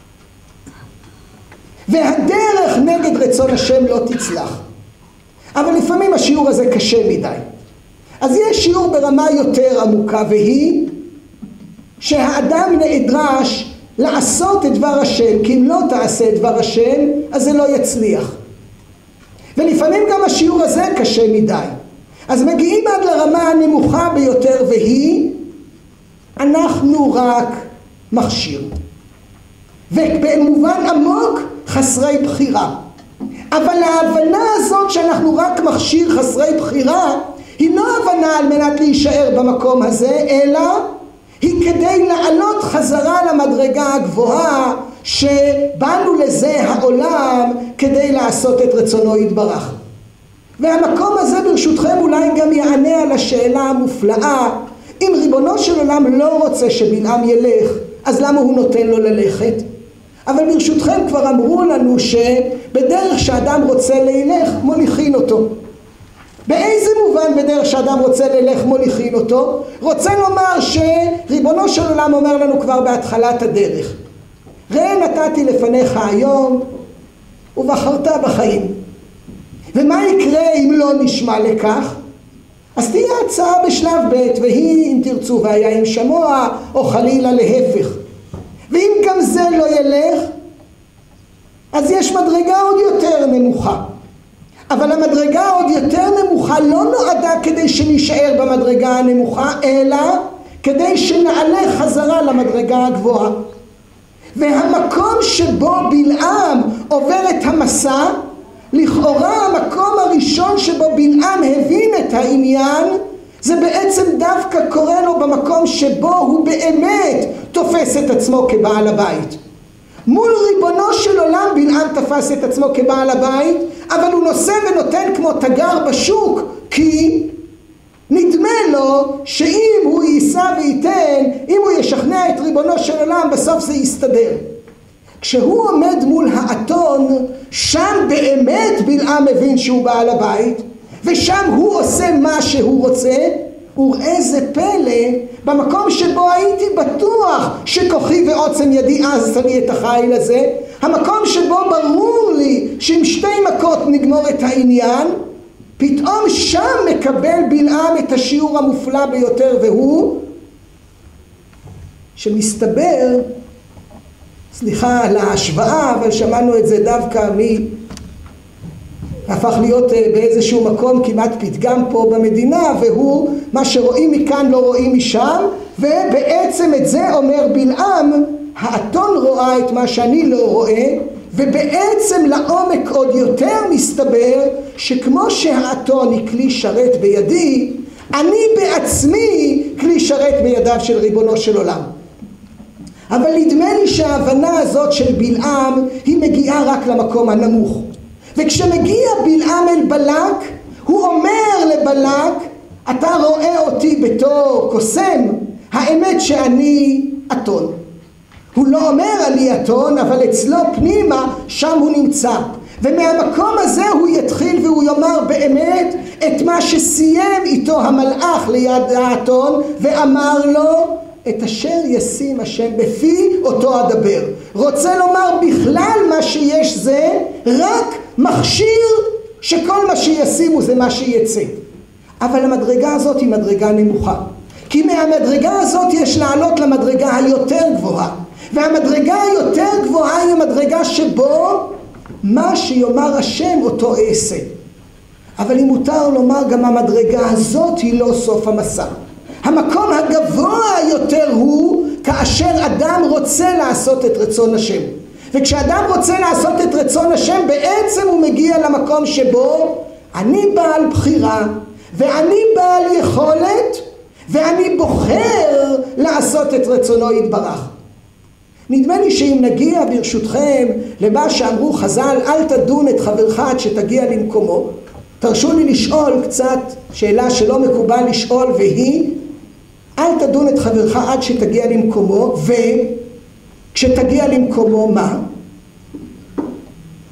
והדרך נגד רצון השם לא תצלח. אבל לפעמים השיעור הזה קשה מדי. אז יש שיעור ברמה יותר עמוקה, והיא שהאדם נדרש לעשות את דבר השם, כי אם לא תעשה את דבר השם, אז זה לא יצליח. ולפעמים גם השיעור הזה קשה מדי. אז מגיעים עד לרמה הנמוכה ביותר, והיא אנחנו רק מכשיר. ובמובן עמוק חסרי בחירה. אבל ההבנה הזאת שאנחנו רק מכשיר חסרי בחירה, היא לא הבנה על מנת להישאר במקום הזה, אלא היא כדי לעלות חזרה למדרגה הגבוהה שבאנו לזה העולם כדי לעשות את רצונו יתברך. והמקום הזה ברשותכם אולי גם יענה על השאלה המופלאה, אם ריבונו של עולם לא רוצה שבלעם ילך, אז למה הוא נותן לו ללכת? אבל ברשותכם כבר אמרו לנו שבדרך שאדם רוצה ללך מוליכין אותו. באיזה מובן בדרך שאדם רוצה ללך מוליכין אותו? רוצה לומר שריבונו של עולם אומר לנו כבר בהתחלת הדרך, ראה נתתי לפניך היום ובחרת בחיים. ומה יקרה אם לא נשמע לכך? אז תהיה הצעה בשלב ב', והיא אם תרצו והיה אם שמוע, או חלילה להפך. ואם גם זה לא ילך, אז יש מדרגה עוד יותר נמוכה. אבל המדרגה עוד יותר נמוכה לא נועדה כדי שנשאר במדרגה הנמוכה, אלא כדי שנעלה חזרה למדרגה הגבוהה. והמקום שבו בלעם עובר את המסע, לכאורה המקום הראשון שבו בלעם הבין את העניין, זה בעצם דווקא קורה לו במקום שבו הוא באמת תופס את עצמו כבעל הבית. מול ריבונו של עולם בלעם תפס את עצמו כבעל הבית, אבל הוא נושא ונותן כמו תגר בשוק, כי נדמה לו שאם הוא יישא וייתן, אם הוא ישכנע את ריבונו של עולם, בסוף זה יסתדר. כשהוא עומד מול האתון, שם באמת בלעם מבין שהוא בעל הבית, ושם הוא עושה מה שהוא רוצה. וראה זה פלא, במקום שבו הייתי בטוח שכוחי ועוצם ידי עזת לי את החיל הזה, המקום שבו ברור לי שעם 2 מכות נגמור את העניין, פתאום שם מקבל בלעם את השיעור המופלא ביותר, והוא שמסתבר, סליחה על ההשוואה, אבל שמענו את זה דווקא הפך להיות באיזשהו מקום כמעט פתגם פה במדינה, והוא מה שרואים מכאן לא רואים משם, ובעצם את זה אומר בלעם, האתון רואה את מה שאני לא רואה, ובעצם לעומק עוד יותר מסתבר שכמו שהאתון היא כלי שרת בידי, אני בעצמי כלי שרת בידיו של ריבונו של עולם. אבל נדמה לי שההבנה הזאת של בלעם היא מגיעה רק למקום הנמוך. וכשמגיע בלעם אל בלק, הוא אומר לבלק, אתה רואה אותי בתור קוסם, האמת שאני אתון. הוא לא אומר אני אתון, אבל אצלו פנימה, שם הוא נמצא. ומהמקום הזה הוא יתחיל והוא יאמר באמת את מה שסיים איתו המלאך ליד האתון, ואמר לו, את אשר ישים השם בפי אותו אדבר. רוצה לומר בכלל מה שיש זה רק מכשיר שכל מה שישימו זה מה שיצא. אבל המדרגה הזאת היא מדרגה נמוכה. כי מהמדרגה הזאת יש לעלות למדרגה היותר גבוהה. והמדרגה היותר גבוהה היא המדרגה שבו מה שיאמר השם אותו אעשה. אבל אם מותר לומר גם המדרגה הזאת היא לא סוף המסע. המקום הגבוה יותר הוא כאשר אדם רוצה לעשות את רצון השם. וכשאדם רוצה לעשות את רצון השם, בעצם הוא מגיע למקום שבו אני בעל בחירה, ואני בעל יכולת, ואני בוחר לעשות את רצונו יתברך. נדמה לי שאם נגיע ברשותכם למה שאמרו חז"ל, אל תדון את חברך עד שתגיע למקומו, תרשו לי לשאול קצת שאלה שלא מקובל לשאול, והיא אל תדון את חברך עד שתגיע למקומו, וכשתגיע למקומו מה?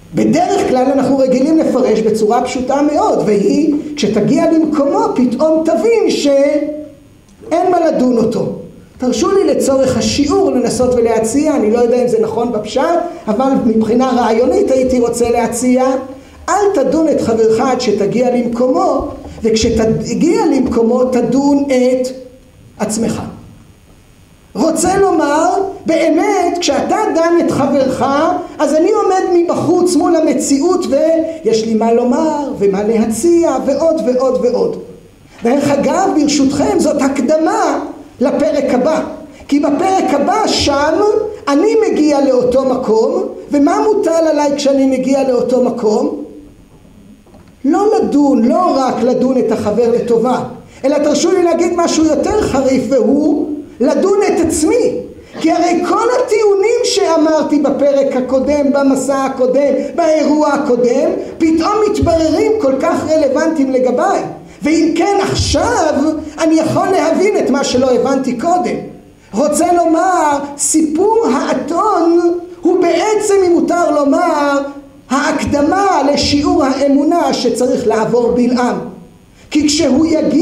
בדרך כלל אנחנו רגילים לפרש בצורה פשוטה מאוד, והיא, כשתגיע למקומו פתאום תבין שאין מה לדון אותו. תרשו לי לצורך השיעור לנסות ולהציע, אני לא יודע אם זה נכון בפשט, אבל מבחינה רעיונית הייתי רוצה להציע, אל תדון את חברך עד שתגיע למקומו, וכשתגיע למקומו תדון את עצמך. רוצה לומר, באמת, כשאתה דן את חברך, אז אני עומד מבחוץ מול המציאות ויש לי מה לומר ומה להציע ועוד ועוד ועוד. דרך אגב, ברשותכם, זאת הקדמה לפרק הבא. כי בפרק הבא שם אני מגיע לאותו מקום, ומה מוטל עליי כשאני מגיע לאותו מקום? לא לדון, לא רק לדון את החבר לטובה, אלא תרשו לי להגיד משהו יותר חריף, והוא לדון את עצמי. כי הרי כל הטיעונים שאמרתי בפרק הקודם, במסע הקודם, באירוע הקודם, פתאום מתבררים כל כך רלוונטיים לגביי. ואם כן, עכשיו אני יכול להבין את מה שלא הבנתי קודם. רוצה לומר, סיפור האתון הוא בעצם, אם מותר לומר, ההקדמה לשיעור האמונה שצריך לעבור בלעם. כי כשהוא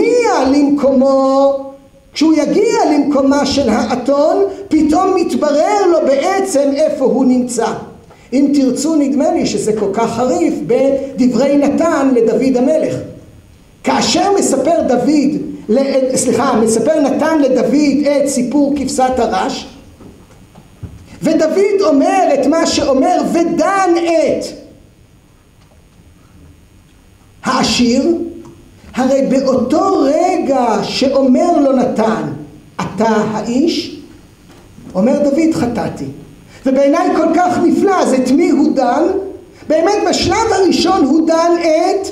יגיע למקומה של האתון, פתאום מתברר לו בעצם איפה הוא נמצא. אם תרצו, נדמה לי שזה כל כך חריף בדברי נתן לדוד המלך. כאשר מספר נתן לדוד את סיפור כבשת הרש, ודוד אומר את מה שאומר, ודן את העשיר, הרי באותו רגע שאומר לו נתן, אתה האיש, אומר דוד, חטאתי. ובעיניי כל כך נפלא, אז את מי הוא דן? באמת בשלב הראשון הוא דן את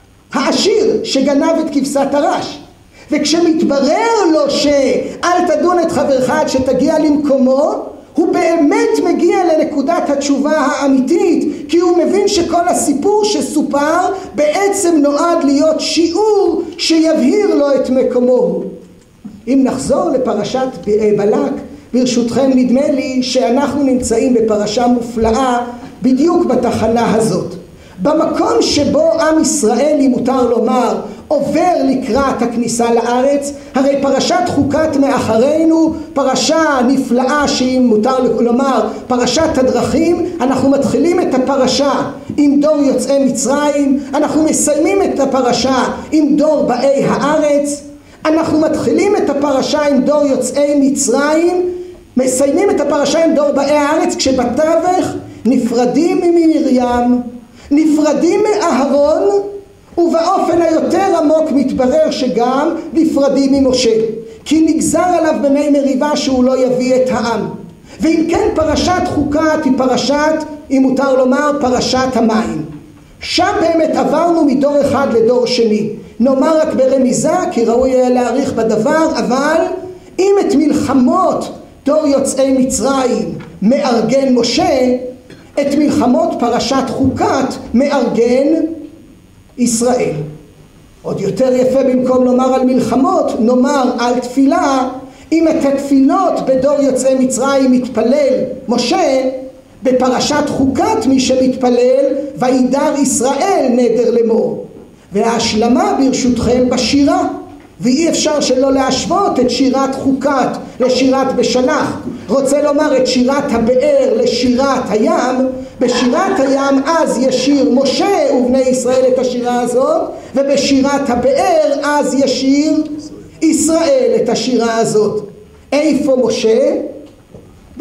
העשיר שגנב את כבשת הרש. וכשמתברר לו שאל תדון את חברך עד שתגיע למקומו, הוא באמת מגיע לנקודת התשובה האמיתית, כי הוא מבין שכל הסיפור שסופר בעצם נועד להיות שיעור שיבהיר לו את מקומו. אם נחזור לפרשת בלק, ברשותכם, נדמה לי שאנחנו נמצאים בפרשה מופלאה בדיוק בתחנה הזאת. במקום שבו עם ישראל, אם מותר לומר, עובר לקראת הכניסה לארץ, הרי פרשת חוקת מאחרינו, פרשה נפלאה שאם מותר לומר, פרשת הדרכים, אנחנו מתחילים את הפרשה עם דור יוצאי מצרים, אנחנו מסיימים את הפרשה עם דור באי הארץ, אנחנו מתחילים את הפרשה עם דור יוצאי מצרים, מסיימים את הפרשה עם דור באי הארץ, כשבתווך נפרדים ממרים, נפרדים מאהרון, ובאופן היותר עמוק מתברר שגם נפרדים ממשה, כי נגזר עליו במי מריבה שהוא לא יביא את העם. ואם כן, פרשת חוקת היא פרשת, אם מותר לומר, פרשת המים. שם באמת עברנו מדור אחד לדור שני. נאמר רק ברמיזה, כי ראוי היה להאריך בדבר, אבל אם את מלחמות דור יוצאי מצרים מארגן משה, את מלחמות פרשת חוקת מארגן ישראל. עוד יותר יפה, במקום לומר על מלחמות, נאמר על תפילה. אם את התפילות בדור יוצאי מצרים מתפלל משה, בפרשת חוקת מי שמתפלל, וידר ישראל נדר לאמור. וההשלמה ברשותכם בשירה, ואי אפשר שלא להשוות את שירת חוקת לשירת בשלח. רוצה לומר את שירת הבאר לשירת הים. בשירת הים אז ישיר משה ובני ישראל את השירה הזאת, ובשירת הבאר אז ישיר ישראל את השירה הזאת. איפה משה? די.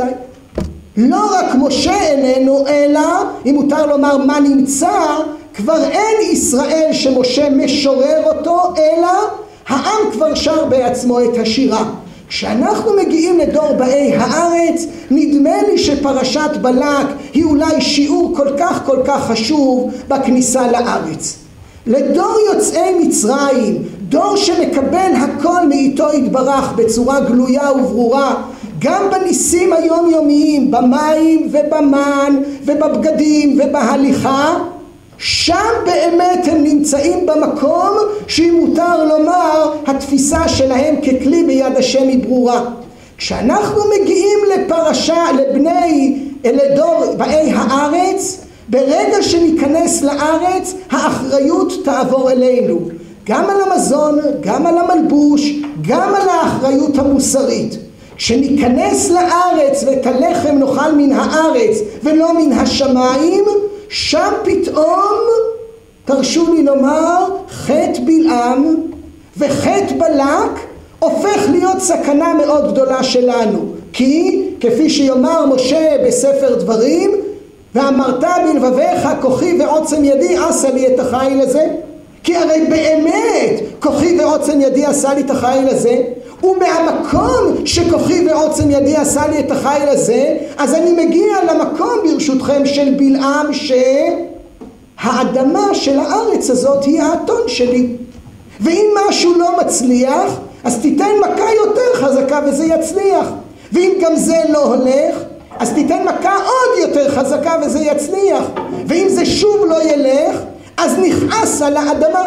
לא רק משה איננו, אלא אם מותר לומר מה נמצא, כבר אין ישראל שמשה משורר אותו, אלא העם כבר שר בעצמו את השירה. כשאנחנו מגיעים לדור באי הארץ, נדמה לי שפרשת בלק היא אולי שיעור כל כך חשוב בכניסה לארץ. לדור יוצאי מצרים, דור שמקבל הכל מאיתו יתברך בצורה גלויה וברורה, גם בניסים היומיומיים, במים ובמן ובבגדים ובהליכה, שם באמת הם נמצאים במקום שאם מותר לומר התפיסה שלהם ככלי ביד השם היא ברורה. כשאנחנו מגיעים לדור באי הארץ, ברגע שניכנס לארץ, האחריות תעבור אלינו. גם על המזון, גם על המלבוש, גם על האחריות המוסרית. כשניכנס לארץ ואת הלחם נאכל מן הארץ ולא מן השמיים, שם פתאום, תרשו לי לומר, חטא בלעם וחטא בלק הופך להיות סכנה מאוד גדולה שלנו. כי כפי שיאמר משה בספר דברים, ואמרת בלבביך כוחי ועוצם ידי עשה לי את החיל הזה. כי הרי באמת כוחי ועוצם ידי עשה לי את החיל הזה, ומהמקום שכוחי ועוצם ידי עשה לי את החיל הזה, אז אני מגיע למקום ברשותכם של בלעם, שהאדמה של הארץ הזאת היא האתון שלי, ואם משהו לא מצליח אז תיתן מכה יותר חזקה וזה יצליח, ואם גם זה לא הולך אז תיתן מכה עוד יותר חזקה וזה יצליח, ואם זה שוב לא ילך אז נכעס על האדמה.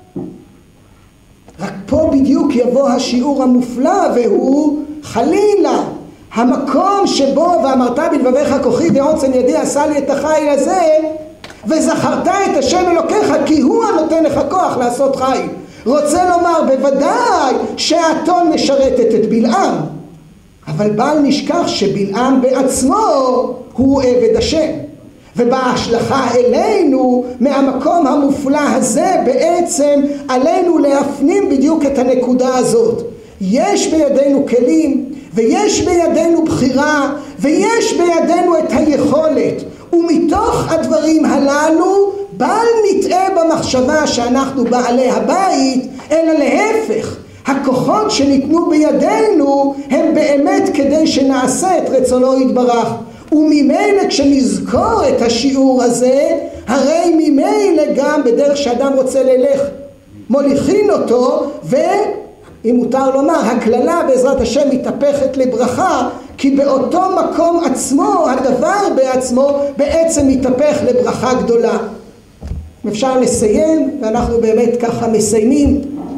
רק פה בדיוק יבוא השיעור המופלא, והוא חלילה המקום שבו ואמרת בלבביך כוחי ועוצם ידי עשה לי את החיל הזה, וזכרת את השם אלוקיך כי הוא הנותן לך כוח לעשות חיל. רוצה לומר בוודאי שהאתון משרתת את בלעם, אבל בל נשכח שבלעם בעצמו הוא עבד השם, ובהשלכה אלינו מהמקום המופלא הזה בעצם עלינו להפנים בדיוק את הנקודה הזאת. יש בידינו כלים ויש בידינו בחירה ויש בידינו את היכולת, ומתוך הדברים הללו בל נטעה במחשבה שאנחנו בעלי הבית, אלא להפך, הכוחות שניתנו בידינו הם באמת כדי שנעשה את רצונו יתברך. וממילא כשנזכור את השיעור הזה, הרי ממילא גם בדרך שאדם רוצה ללך מוליכין אותו, ואם מותר לומר הכללה בעזרת השם מתהפכת לברכה, כי באותו מקום עצמו הדבר בעצמו בעצם מתהפך לברכה גדולה. אפשר לסיים, ואנחנו באמת ככה מסיימים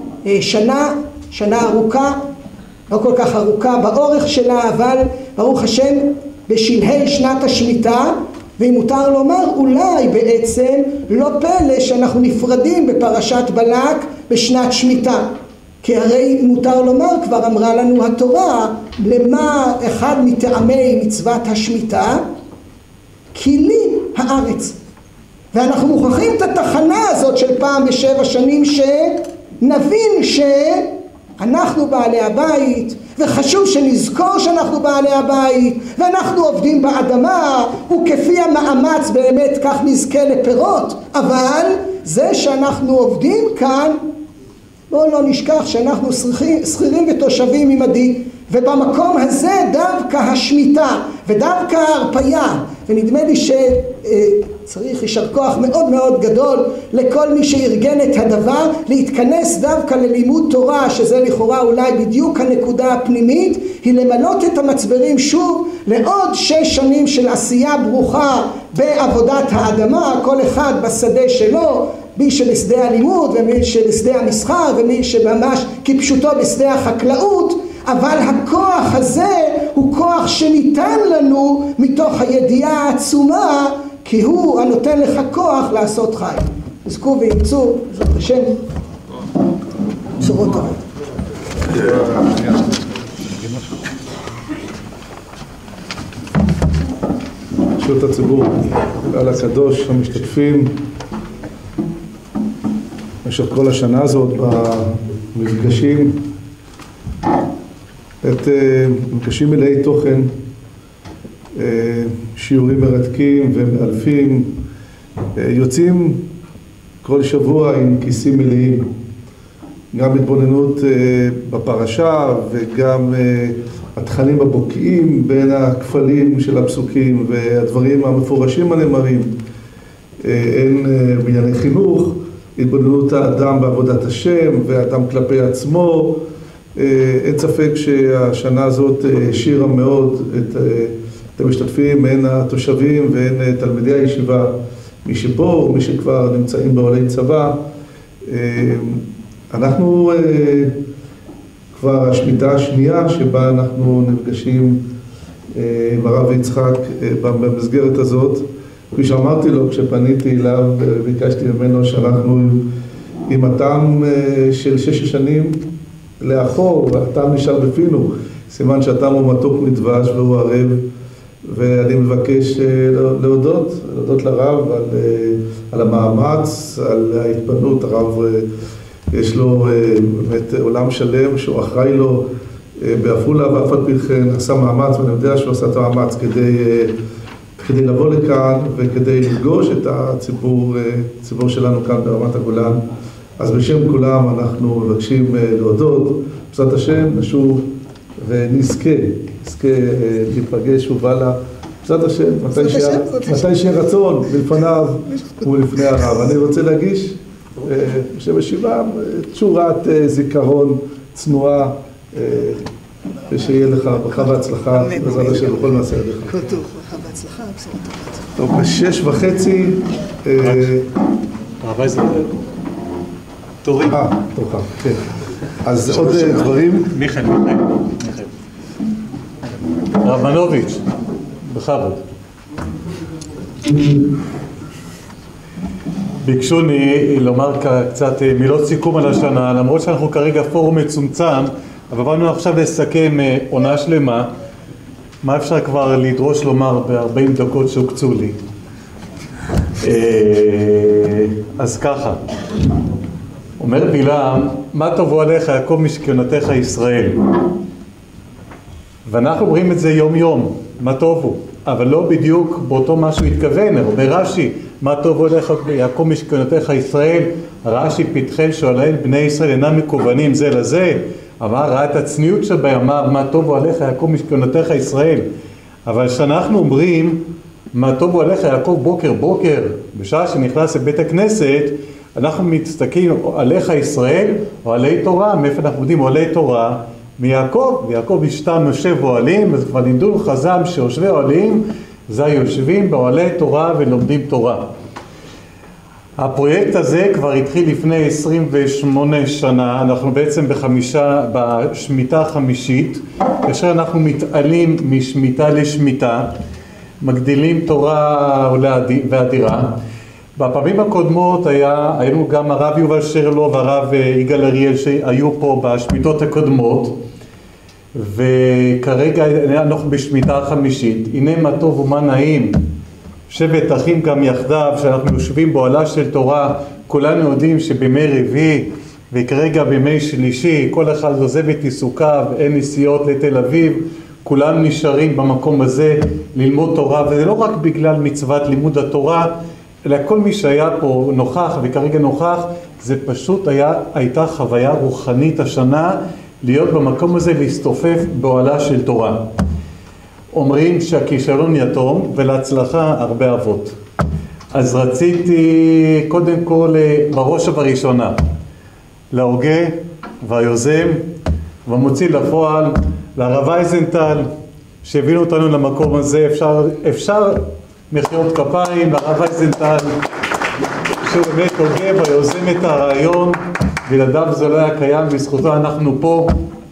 שנה ארוכה, לא כל כך ארוכה באורך שלה, אבל ברוך השם בשלהי שנת השמיטה, ואם מותר לומר אולי בעצם לא פלא שאנחנו נפרדים בפרשת בלק בשנת שמיטה, כי הרי מותר לומר כבר אמרה לנו התורה למה אחד מטעמי מצוות השמיטה, כי לי הארץ. ואנחנו מוכרחים את התחנה הזאת של פעם ב7 שנים שנבין שאנחנו בעלי הבית, וחשוב שנזכור שאנחנו בעלי הבית, ואנחנו עובדים באדמה, וכפי המאמץ באמת כך נזכה לפירות, אבל זה שאנחנו עובדים כאן, בואו לא נשכח שאנחנו שכירים ותושבים עמדי, ובמקום הזה דווקא השמיטה ודווקא ההרפיה, ונדמה לי שצריך יישר כוח מאוד מאוד גדול לכל מי שארגן את הדבר, להתכנס דווקא ללימוד תורה, שזה לכאורה אולי בדיוק הנקודה הפנימית, היא למלות את המצברים שוב לעוד 6 שנים של עשייה ברוכה בעבודת האדמה, כל אחד בשדה שלו, מי שבשדה הלימוד ומי שבשדה המסחר ומי שממש כפשוטו בשדה החקלאות, אבל הכוח הזה הוא כוח שניתן לנו מתוך הידיעה העצומה, כי הוא הנותן לך כוח לעשות חי. עזקו וימצאו, בעזרת השם, בשורות טובות. ברשות הציבור, על הקדוש המשתתפים במשך כל השנה הזאת במפגשים, את מפגשים מלאי תוכן, שיעורים מרתקים ומאלפים, יוצאים כל שבוע עם כיסים מלאים, גם התבוננות בפרשה וגם התכנים הבוקעים בין הכפלים של הפסוקים והדברים המפורשים הנאמרים, הן בענייני חינוך, התבוננות האדם בעבודת השם והאדם כלפי עצמו. אין ספק שהשנה הזאת השאירה מאוד את המשתתפים, הן התושבים והן תלמידי הישיבה, מי שפה ומי שכבר נמצאים בעולי צבא. אנחנו כבר השמיטה השנייה שבה אנחנו נפגשים עם הרב יצחק במסגרת הזאת, כפי שאמרתי לו, כשפניתי אליו, ביקשתי ממנו שאנחנו עם הטעם של 6 שנים לאחור, והטעם נשאר בפינו, סימן שהטעם הוא מתוק מדבש והוא ערב, ואני מבקש להודות לרב על המאמץ, על ההתפנות. הרב יש לו באמת עולם שלם שהוא אחראי לו בעפולה, ואף על פי כן עשה מאמץ, ואני יודע שהוא עשה את המאמץ כדי לבוא לכאן וכדי לפגוש את הציבור שלנו כאן ברמת הגולן. אז בשם כולם אנחנו מבקשים להודות, בעזרת השם נשוב ונזכה להיפגש ובעלה, בעזרת השם, מתי שיהיה רצון לפניו ולפני הרב. אני רוצה להגיש בשם השיבה תשורת זיכרון צנועה, ושיהיה לך ברכה והצלחה בעזרת השם בכל מעשה ידיך. כל טוב, ברכה והצלחה, בשורות טובות. טוב, 6:30 הרב אייזנטל, תורי. תורך, כן. אז עוד דברים. מיכאל. הרב מנוביץ', בכבוד. ביקשוני לומר קצת מילות סיכום על השנה, למרות שאנחנו כרגע פורום מצומצם, אבל באנו עכשיו לסכם עונה שלמה. מה אפשר כבר לדרוש לומר ב-40 דקות שהוקצו לי? אז ככה, אומר בלעם, מה טובו עליך יעקב משכנותיך ישראל? ואנחנו אומרים את זה יום יום, מה טובו, אבל לא בדיוק באותו משהו התכוון. ברש"י, מה טובו עליך יעקב משכנותיך ישראל? רש"י פתחי שואלים בני ישראל אינם מקוונים זה לזה, אבל ראה את הצניעות שבה, אמר מה טובו עליך יעקב משכנותיך ישראל. אבל כשאנחנו אומרים מה טובו עליך יעקב בוקר בשעה שנכנס לבית הכנסת, אנחנו מסתכלים עליך ישראל או עלי תורה. מאיפה אנחנו יודעים עלי תורה? מיעקב, ויעקב אשתם יושב באוהלים, אז כבר לימדו חז"ל שיושבי אוהלים זה יושבים באוהלי תורה ולומדים תורה. הפרויקט הזה כבר התחיל לפני 28 שנה, אנחנו בעצם בשמיטה החמישית, כאשר אנחנו מתעלים משמיטה לשמיטה, מגדילים תורה ואדירה. בפעמים הקודמות היינו גם הרב יובל שרלו והרב יגאל אריאל שהיו פה בשמיטות הקודמות, וכרגע אנחנו בשמיטה החמישית. הנה מה טוב ומה נעים, שבט אחים גם יחדיו, שאנחנו יושבים באוהלה של תורה. כולנו יודעים שבימי רביעי וכרגע בימי שלישי כל אחד עוזב את עיסוקיו, אין נסיעות לתל אביב, כולם נשארים במקום הזה ללמוד תורה. וזה לא רק בגלל מצוות לימוד התורה, אלא כל מי שהיה פה נוכח וכרגע נוכח, זה פשוט הייתה חוויה רוחנית השנה להיות במקום הזה, להסתופף באוהלה של תורה. אומרים שהכישלון יתום ולהצלחה הרבה אבות. אז רציתי קודם כל בראש ובראשונה להוגה והיוזם ומוציא לפועל לרב אייזנטל שהבינו אותנו למקום הזה. אפשר מחיאות כפיים לרב אייזנטל שהוא באמת הוגה ויוזם את הרעיון, בלעדיו זה לא היה קיים, בזכותו אנחנו פה.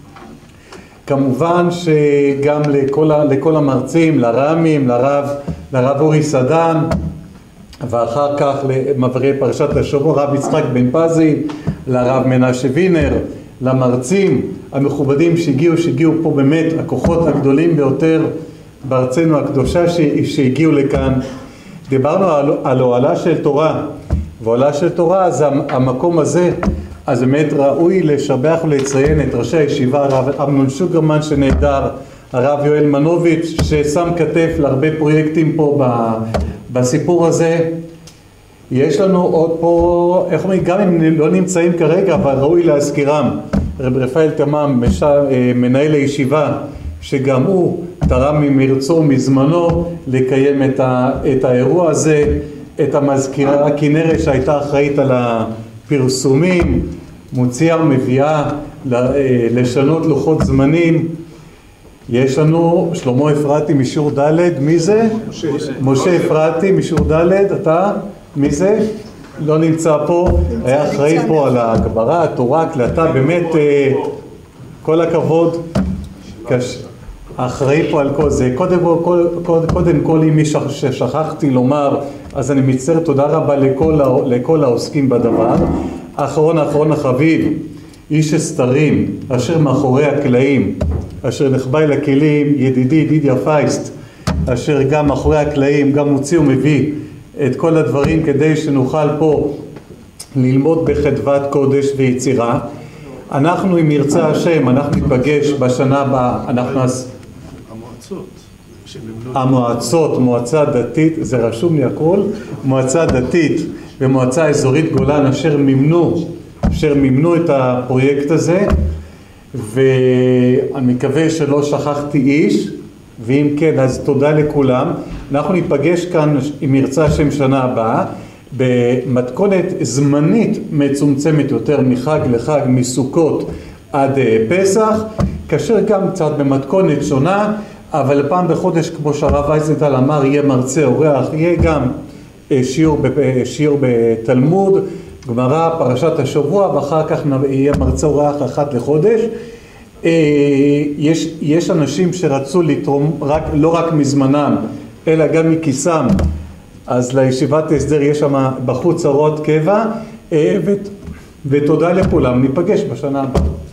כמובן שגם לכל המרצים, לרמים, לרב אורי סדן, ואחר כך למעברי פרשת השבוע, רב יצחק בן פזי, לרב מנשה וינר, למרצים המכובדים שהגיעו פה, באמת הכוחות הגדולים ביותר בארצנו הקדושה שהגיעו לכאן. דיברנו על אוהלה של תורה, ואוהלה של תורה זה המקום הזה. אז באמת ראוי לשבח ולציין את ראשי הישיבה, הרב אמנון שוגרמן שנהדר, הרב יואל מנוביץ' ששם כתף להרבה פרויקטים פה בסיפור הזה. יש לנו עוד פה, איך אומרים, גם אם לא נמצאים כרגע, אבל ראוי להזכירם, רב רפאל תמם, מנהל הישיבה, שגם הוא תרם ממרצו מזמנו לקיים את האירוע הזה, את המזכירה כנרת שהייתה אחראית על הפרסומים, מוציאה ומביאה לשנות לוחות זמנים. יש לנו שלמה אפרתי משיעור ד', מי זה? משה אפרתי משיעור ד', אתה? מי זה? לא נמצא פה, היה אחראי פה על ההגברה, התורה, הקלטה, באמת כל הכבוד. האחראי פה על כל זה. קודם כל, אם ששכחתי לומר, אז אני מצטער, תודה רבה לכל העוסקים בדבר. אחרון החביב, איש הסתרים, אשר מאחורי הקלעים, אשר נחבא אל הכלים, ידידי ידידיה פייסט, אשר גם מאחורי הקלעים, גם מוציא ומביא את כל הדברים כדי שנוכל פה ללמוד בחדוות קודש ויצירה. אנחנו, אם ירצה השם, אנחנו ניפגש בשנה הבאה. המועצות, מועצה דתית, זה רשום לי הכל, מועצה דתית ומועצה אזורית גולן אשר מימנו את הפרויקט הזה, ואני מקווה שלא שכחתי איש, ואם כן אז תודה לכולם. אנחנו ניפגש כאן, אם ירצה השם, שנה הבאה במתכונת זמנית מצומצמת יותר, מחג לחג, מסוכות עד פסח, כאשר גם קצת במתכונת שונה, אבל פעם בחודש, כמו שהרב אייזנטל אמר, יהיה מרצה אורח, יהיה גם שיעור בתלמוד, גמרא, פרשת השבוע, ואחר כך יהיה מרצה אורח אחת לחודש. יש אנשים שרצו לתרום לא רק מזמנם, אלא גם מכיסם, אז לישיבת הסדר יש שם בחוץ הוראות קבע, ותודה לכולם, ניפגש בשנה הבאה.